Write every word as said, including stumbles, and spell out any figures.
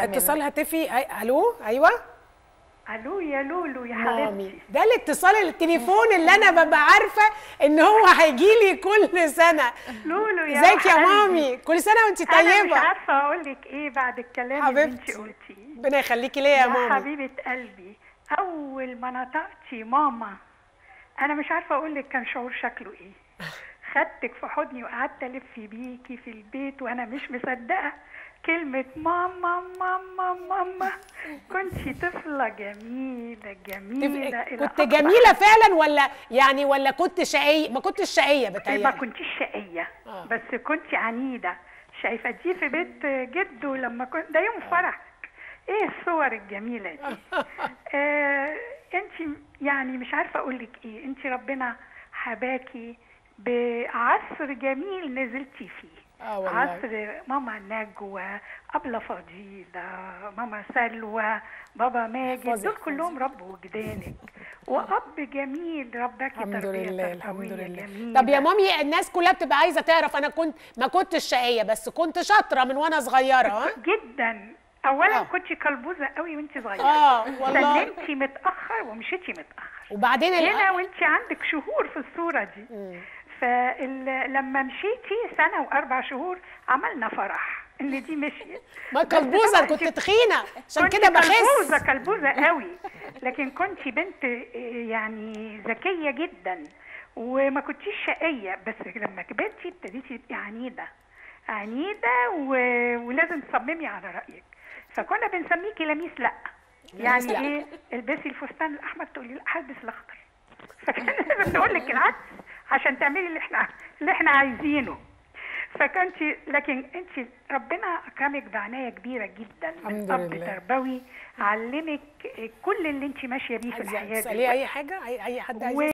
اتصال هاتفي. الو ايوه. الو يا لولو يا حبيبتي. ده الاتصال التليفون اللي انا ببقى عارفه ان هو هيجي لي كل سنه. لولو يا ازيك يا مامي؟ كل سنه وانت طيبه. انا مش عارفه اقول لك ايه بعد الكلام اللي انت قلتيه. ربنا يخليكي ليا يا مامي. يا حبيبه قلبي، اول ما نطقتي ماما انا مش عارفه اقول لك كان شعور شكله ايه. خدتك في حضني وقعدت الف بيكي في البيت وانا مش مصدقه كلمة ماما ماما ماما. كنتي طفلة جميلة جميلة. كنت جميلة فعلا ولا يعني ولا كنت شقية؟ ما كنتش شقية بتهيألي. ما كنتيش شقية آه. بس كنتي عنيدة. شايفة دي في بيت جده لما كنت ده يوم فرحك. ايه الصور الجميلة دي. آه انتي يعني مش عارفة اقولك ايه. انتي ربنا حباكي بعصر جميل نزلتي فيه. آه عصر ماما نجوى، أبلة فضيلة، ماما سلوى، بابا ماجد، دول كلهم ربوا وجدانك. وأب جميل رباكي الحمد تربية لله الحمد لله. جميلة. طب يا مامي الناس كلها بتبقى عايزة تعرف أنا كنت ما كنتش شقية بس كنت شاطرة من وأنا صغيرة. ها جدا. أولا آه. كنتي قلبوزة قوي وأنت صغيرة. اه والله. سلمتي متأخر ومشيتي متأخر. وبعدين هنا وأنت عندك شهور في الصورة دي. م. فلما مشيتي سنه واربع شهور عملنا فرح ان دي مشيت. ما كلبوزه كنت تخينه عشان كده بخس. كلبوزه كلبوزه قوي. لكن كنتي بنت يعني ذكيه جدا وما كنتيش شقيه. بس لما كبرتي ابتديتي تبقي عنيده عنيده و... ولازم تصممي على رايك. فكنا بنسميكي لميس لا. يعني لا. ايه البسي الفستان الاحمر تقولي لا هلبس الاخضر. فكان لازم نقول لك العكس عشان تعملي اللي احنا اللي احنا عايزينه. فكنتي لكن انت ربنا اكرمك بعنايه كبيره جدا من اب تربوي علمك كل اللي انت ماشيه بيه في الحياه دي. تساليه اي حاجه اي اي حد عايز